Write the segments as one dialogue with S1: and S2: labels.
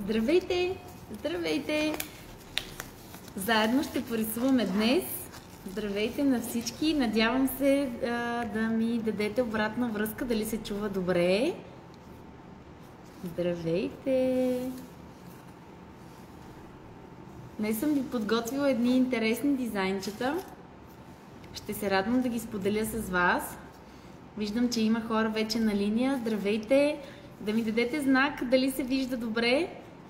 S1: Здравейте! Здравейте! Заедно ще порисуваме днес. Здравейте на всички! Надявам се да ми дадете обратна връзка, дали се чува добре. Здравейте! Днес съм ви подготвила едни интересни дизайнчета. Ще се радвам да ги споделя с вас. Виждам, че има хора вече на линия. Здравейте! Да ми дадете знак дали се вижда добре.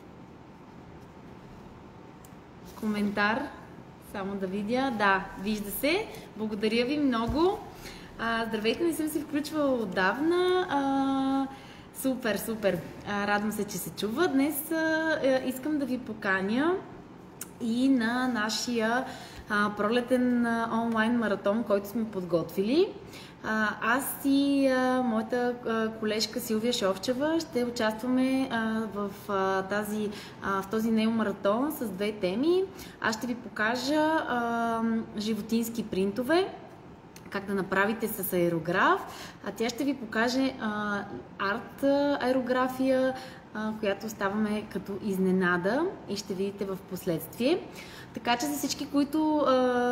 S1: Коментар. Само да видя. Да, вижда се. Благодаря ви много. Здравейте, не съм се включвала отдавна. Супер, супер. Радвам се, че се чува. Днес искам да ви поканя и на нашия пролетен онлайн маратон, който сме подготвили. Аз и моята колежка Силвия Шовчева ще участваме в този неомаратон с две теми. Аз ще ви покажа животински принтове, как да направите с аерограф, а тя ще ви покаже арт аерография, която оставаме като изненада и ще видите в последствие. Така че за всички, които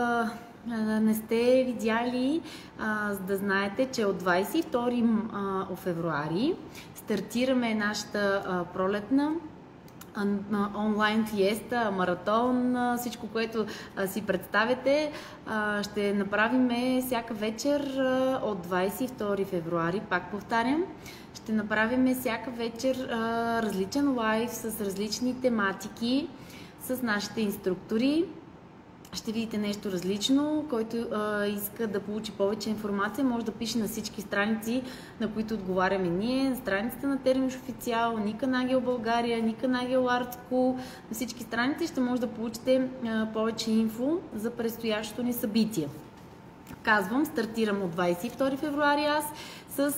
S1: не сте видяли, за да знаете, че от 22 февруари стартираме нашата пролетна онлайн фиеста, маратон, всичко, което си представяте. Ще направим всяка вечер от 22 февруари, пак повтарям. Ще направим всяка вечер различен лайв с различни тематики с нашите инструктори. Ще видите нещо различно. Който иска да получи повече информация, може да пише на всички страници, на които отговаряме ние. На страницата на Термиш Официал, Ника Нагел България, Ника Нагел Арт Скул. На всички страници ще може да получите повече инфо за предстоящото ни събитие. Казвам, стартирам от 22 февруари аз с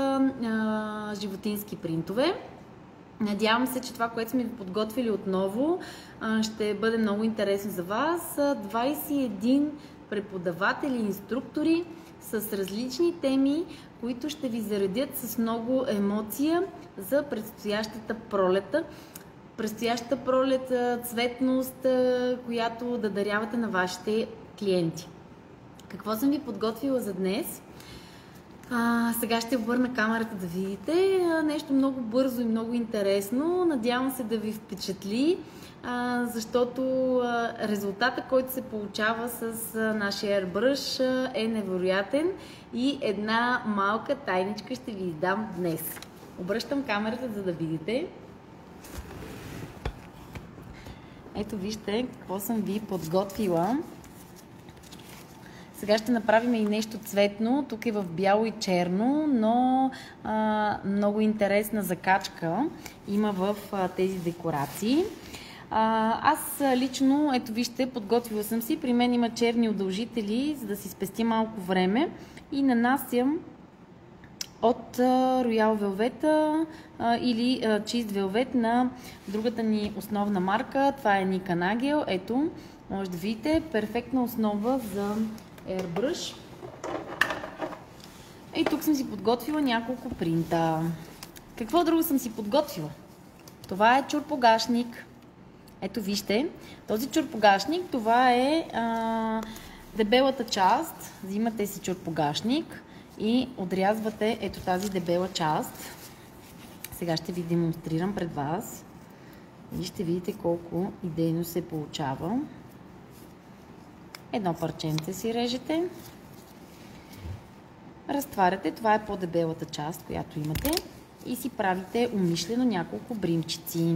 S1: животински принтове. Надявам се, че това, което сме ви подготвили отново, ще бъде много интересно за вас. 21 преподаватели и инструктори с различни теми, които ще ви заредят с много емоция за предстоящата пролета. Предстоящата пролет, цветност, която да дарявате на вашите клиенти. Какво съм ви подготвила за днес? Сега ще обърна камерата да видите нещо много бързо и много интересно. Надявам се да ви впечатли, защото резултата, който се получава с нашия airbrush е невероятен и една малка тайничка ще ви издам днес. Обръщам камерата, за да видите. Ето вижте какво съм ви подготвила. Сега ще направим и нещо цветно. Тук е в бяло и черно, но много интересна закачка има в тези декорации. Аз лично, ето вижте, подготвила съм си. При мен има черни удължители, за да си спести малко време. И нанасям от Royal Velvet или Cheese Velvet на другата ни основна марка. Това е Ника Нагел. Ето, може да видите, перфектна основа за airbrush. И тук съм си подготвила няколко принта. Какво друго съм си подготвила? Това е чорпогашник. Ето вижте, този чорпогашник, това е дебелата част. Взимате си чорпогашник и отрязвате ето тази дебела част. Сега ще ви демонстрирам пред вас и ще видите колко идейно се получава. Едно парченце си режете, разтваряте, това е по-дебелата част, която имате, и си правите умишлено няколко бримчици.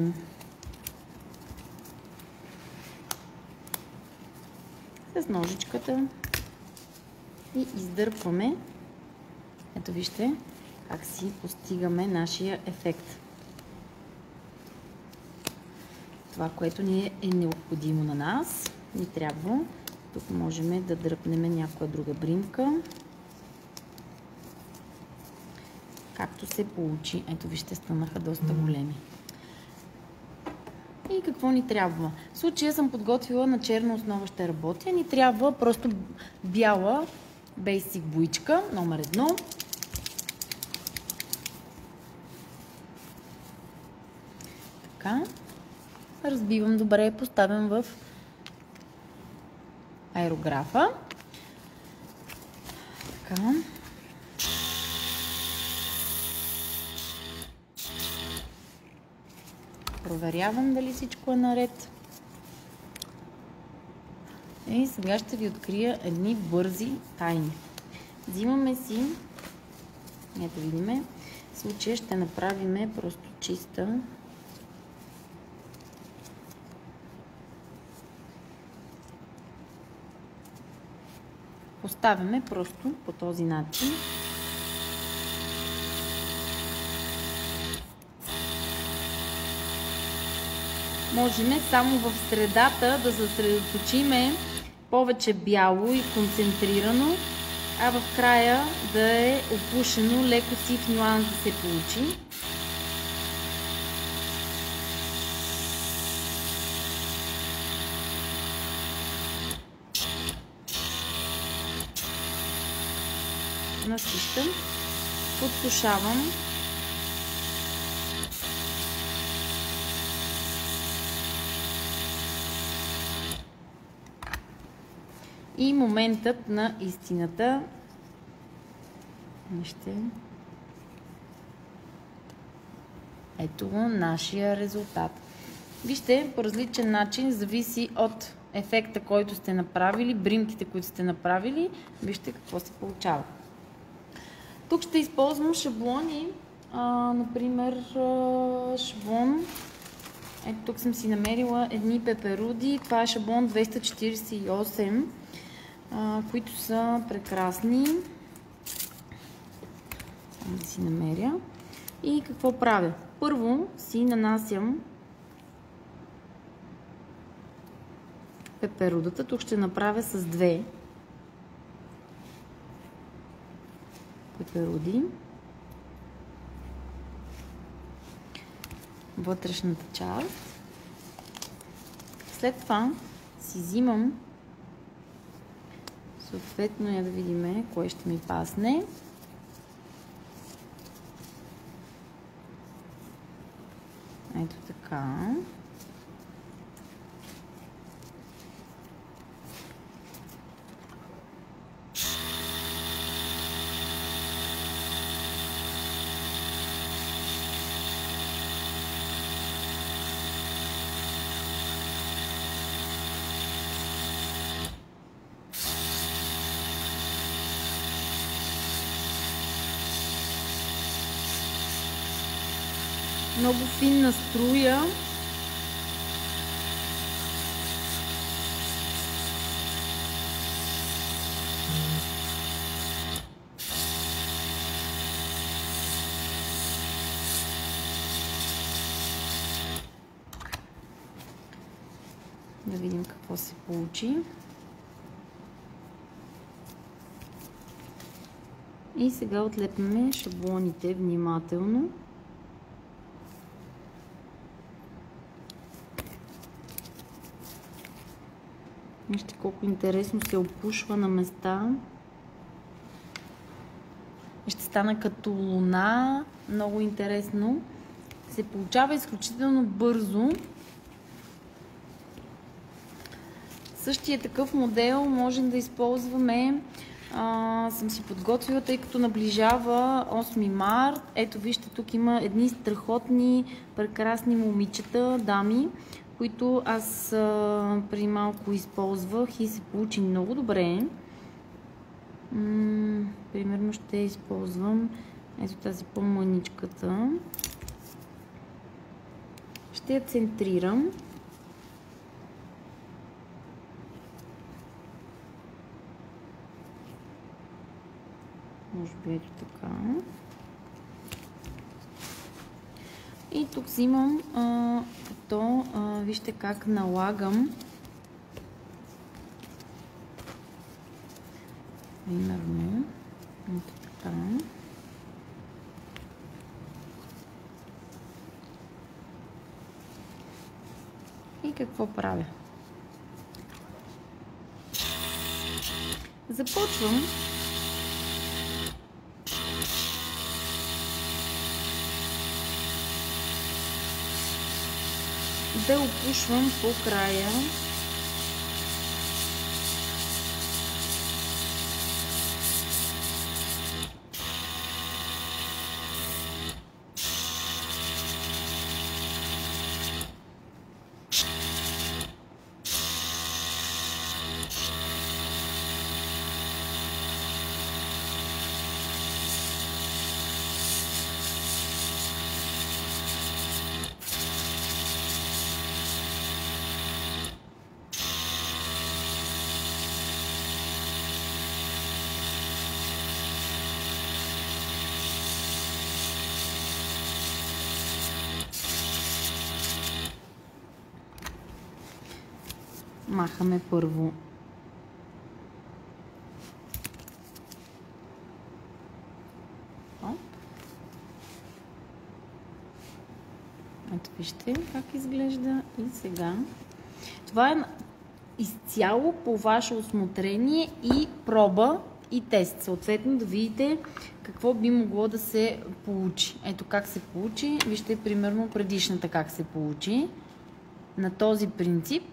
S1: С ножичката и издърпваме. Ето вижте как си постигаме нашия ефект. Това, което ни е необходимо на нас, ни трябва. Тук можем да дръпнем някоя друга бримка. Както се получи. Ето вижте, станаха доста големи. И какво ни трябва? В случая съм подготвила на черна основа, ще работя. Ни трябва просто бяла Basic боичка, номер 1. Така. разбивам добре, поставям в аерографа. Така. Проверявам дали всичко е наред. И сега ще ви открия едни бързи тайни. Взимаме си, ето видиме, в случая ще направим просто чиста. Поставяме просто по този начин. Можем само в средата да съсредоточиме повече бяло и концентрирано, а в края да е опушено, леко сив нюанс да се получи. Насищам, подсушавам. И моментът на истината. Ето нашия резултат. Вижте, по различен начин зависи от ефекта, който сте направили, бримките, които сте направили. Вижте какво се получава. Тук ще използвам шаблони. Например, шаблон. Ето тук съм си намерила едни пеперуди. Това е шаблон 248, които са прекрасни. Да си намеря. И какво правя? Първо си нанасям пеперудата. Тук ще направя с две пеперуди. Вътрешната част. След това си взимам съответно, я да видим кое ще ми пасне. Ето така. Много финна струя. Да видим какво се получи. И сега отлепяме шаблоните внимателно. Вижте колко интересно се опушва на места. Ще стана като луна. Много интересно. Се получава изключително бързо. Същия такъв модел можем да използваме. Съм си подготвила, тъй като наближава 8 март. Ето вижте, тук има едни страхотни, прекрасни момичета, дами, които аз преди малко използвах и се получи много добре. Примерно ще използвам ето тази по-мъничката. Ще я центрирам. Може би ето така. И тук взимам като вижте как налагам примерно ето така. И какво правя? Започвам да опушвам по края. Махаме първо ето вижте как изглежда и сега. Това е изцяло по ваше усмотрение и проба и тест. Съответно да видите какво би могло да се получи. Ето как се получи. Вижте примерно предишната как се получи. На този принцип.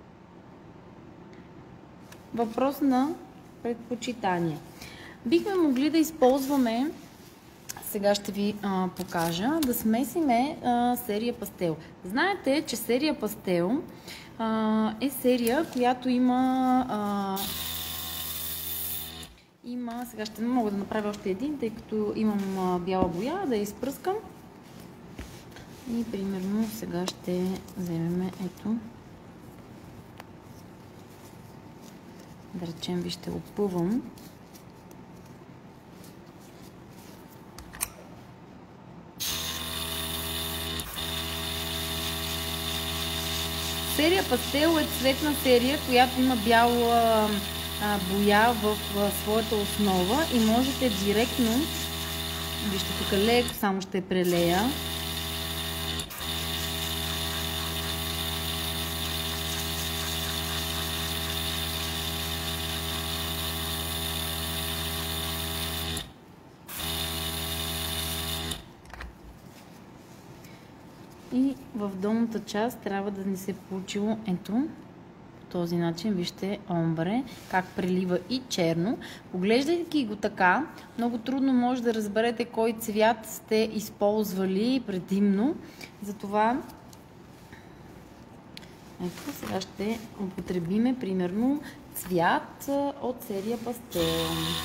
S1: Въпрос на предпочитание. Бихме могли да използваме, сега ще ви покажа, да смесиме серия пастел. Знаете, че серия пастел е серия, която има, сега ще не мога да направя още един, тъй като имам бяла боя, да я изпръскам. И примерно сега ще вземем ето. Да речем, ви ще опъвам. Серия пастел е цветна серия, която има бяла боя в своята основа и можете директно, вижте тук леко, само ще прелея. И в долната част трябва да ни се получило ето по този начин. Вижте омбре, как прелива и черно. Поглеждайки го така, много трудно може да разберете кой цвят сте използвали предимно. Затова ето сега ще употребиме примерно цвят от серия пастел.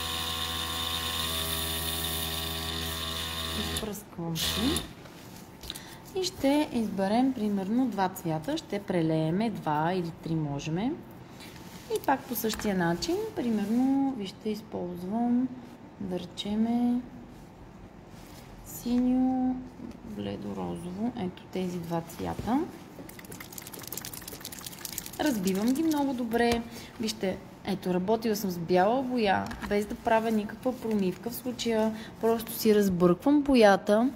S1: Изпръсквам си. И ще изберем примерно два цвята, ще прелееме 2 или 3 можем. И пак по същия начин, примерно, вижте, използвам, да речеме, синьо, бледо-розово, ето тези два цвята. Разбивам ги много добре. Вижте, ето, работила съм с бяла боя, без да правя никаква промивка. В случая просто си разбърквам боята.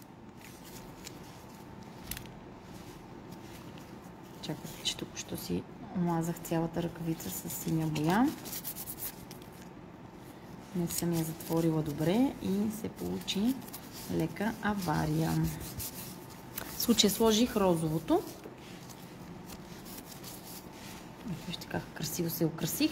S1: Чакайте, че тук що си омазах цялата ръкавица с синя боя. Не съм я затворила добре и се получи лека авария. В случая сложих розовото. Вижте как красиво се украсих.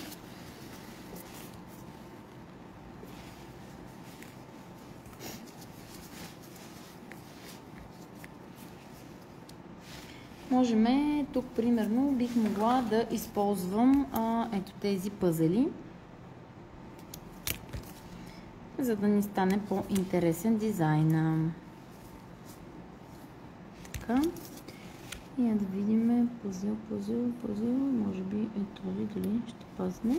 S1: Можем, тук примерно бих могла да използвам ето тези пъзели, за да ни стане по-интересен дизайна. Така. И да видим пъзел, може би е този, дали ще пазне.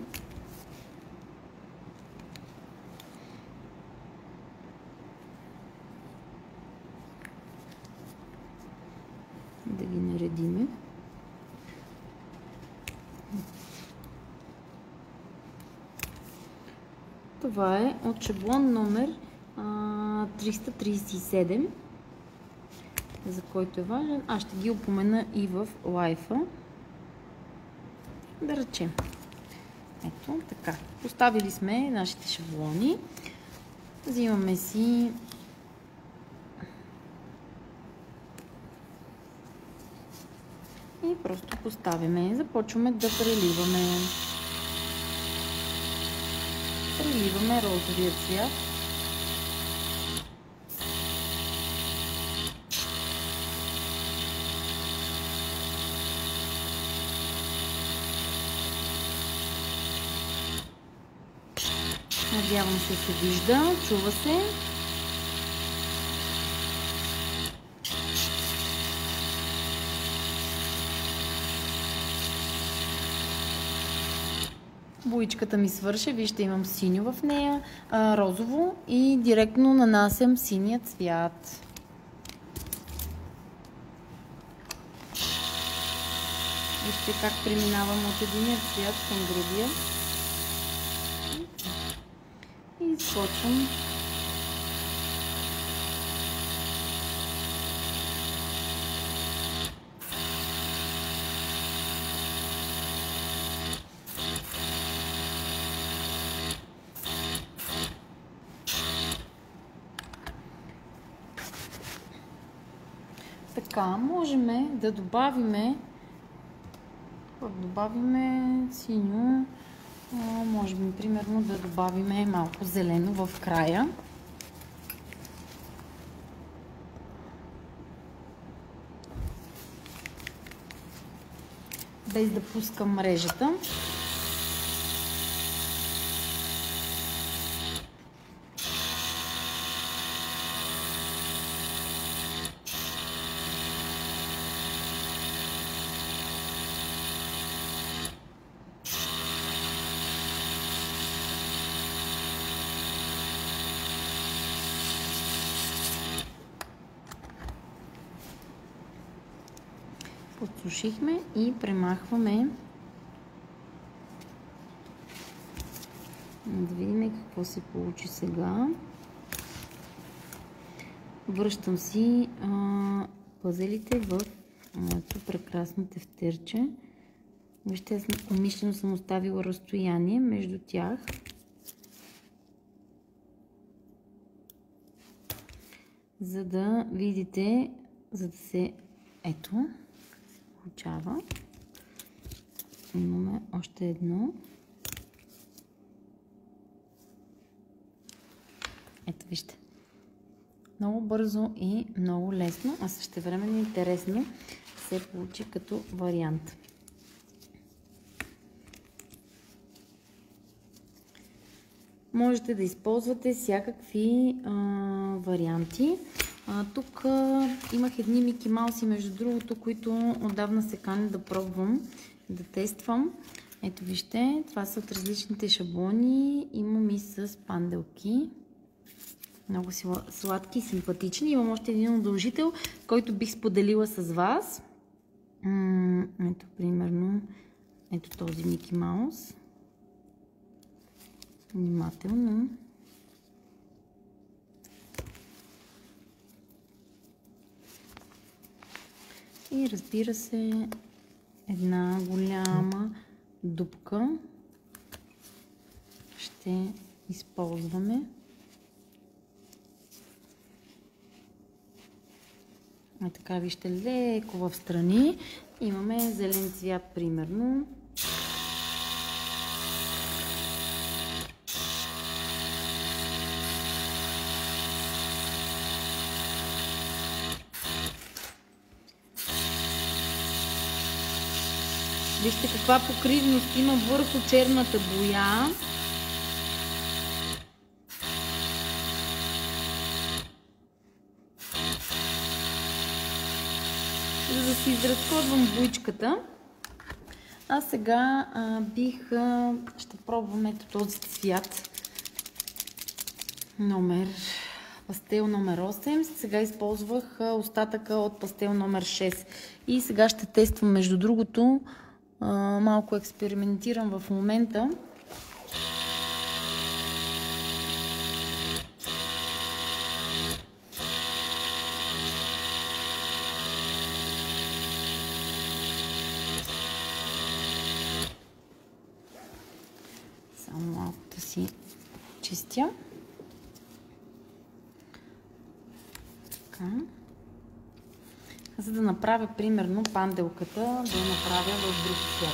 S1: Да ги наредиме. Това е от шаблон номер 337, за който е важен. Аз ще ги упомена и в лайфа. Да речем. Ето така. Поставили сме нашите шаблони. Взимаме си И просто поставяме. Започваме да преливаме. Преливаме розовия цвят. Надявам се вижда, чува се. Боичката ми свърши, вижте, имам синьо в нея, розово, и директно нанасям синия цвят. Вижте как преминавам от единия цвят към другия. И изкочвам. Така, можем да добавиме синьо, можем примерно да добавиме малко зелено в края. Без да пускам мрежата. Подсушихме и премахваме. Да видим какво се получи сега. Връщам си пъзелите в моето прекрасно тефтерче. Вижте, аз умишлено съм оставила разстояние между тях. За да видите, за да се... Ето, се получава. Имаме още едно. Ето, вижте. Много бързо и много лесно, а същевременно интересно се получи като вариант. Можете да използвате всякакви варианти. Тук имах едни Мики Мауси, между другото, които отдавна се каня да пробвам, да тествам. Ето вижте, това са от различните шаблони. Имам и с панделки. Много сладки и симпатични. Имам още един удължител, който бих споделила с вас. Ето, примерно, ето този Мики Маус. Внимателно. И разбира се, една голяма дупка ще използваме. Така, вижте, леко в страни. Имаме зелен цвят, примерно. Вижте каква покривност има върху черната боя. За да си изразходвам боичката. А сега ще пробвам ето този цвят. Пастел номер 8. Сега използвах остатъка от пастел номер 6. И сега ще тествам, между другото, малко експериментирам в момента. Само малко да си чистя. за да направя примерно панделката, да я направя в друг цвят.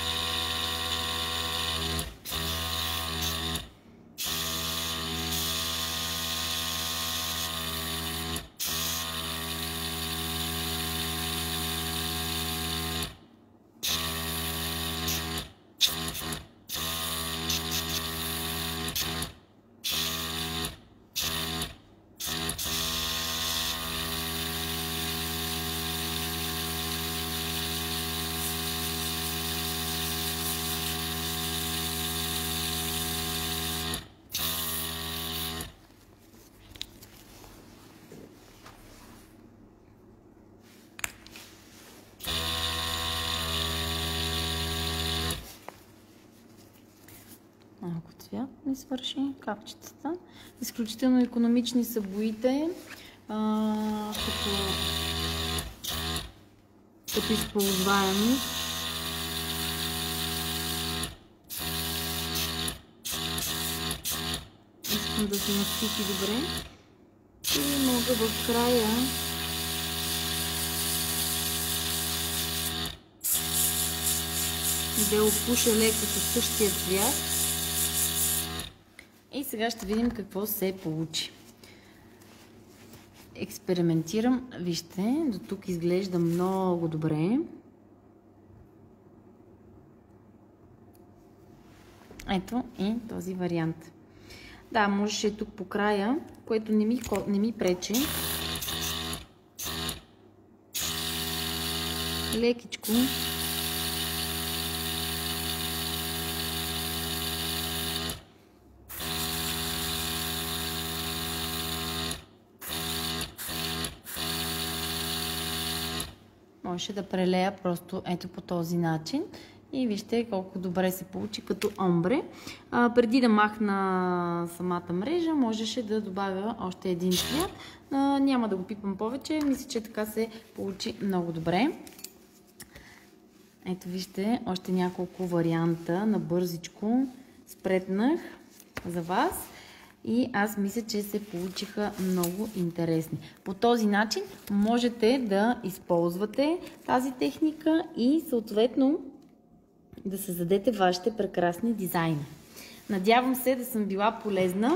S1: Малко цвят ми свърши капчетата. Изключително икономични са боите, като използваемост. Искам да се насити добре и мога в края да опуша леко със същия цвят. И сега ще видим какво се получи. Експериментирам. Вижте, до тук изглежда много добре. Ето и този вариант. Да, можеше тук по края, което не ми пречи. Лекичко. Можеше да прелея просто ето по този начин. И вижте колко добре се получи като омбре. Преди да махна самата мрежа, можеше да добавя още един цвят. Няма да го пипам повече. Мисля, че така се получи много добре. Ето вижте, още няколко варианта на бързичко спретнах за вас. И аз мисля, че се получиха много интересни. По този начин можете да използвате тази техника и съответно да създадете вашите прекрасни дизайни. Надявам се да съм била полезна.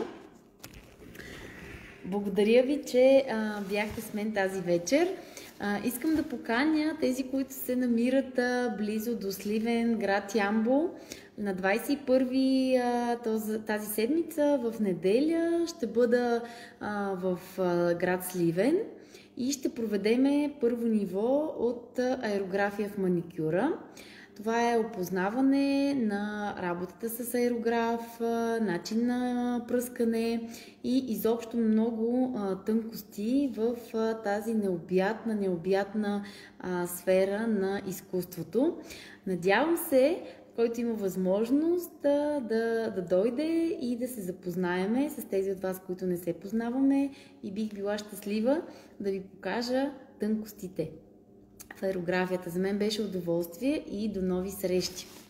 S1: Благодаря ви, че бяхте с мен тази вечер. Искам да поканя тези, които се намират близо до Сливен, град Ямбол. На 21-ви тази седмица, в неделя, ще бъда в град Сливен и ще проведеме първо ниво от аерография в маникюра. Това е опознаване на работата с аерограф, начин на пръскане и изобщо много тънкости в тази необятна сфера на изкуството. Надявам се, който има възможност да дойде и да се запознаеме с тези от вас, които не се познаваме, и бих била щастлива да ви покажа тънкостите в аерографията. За мен беше удоволствие и до нови срещи!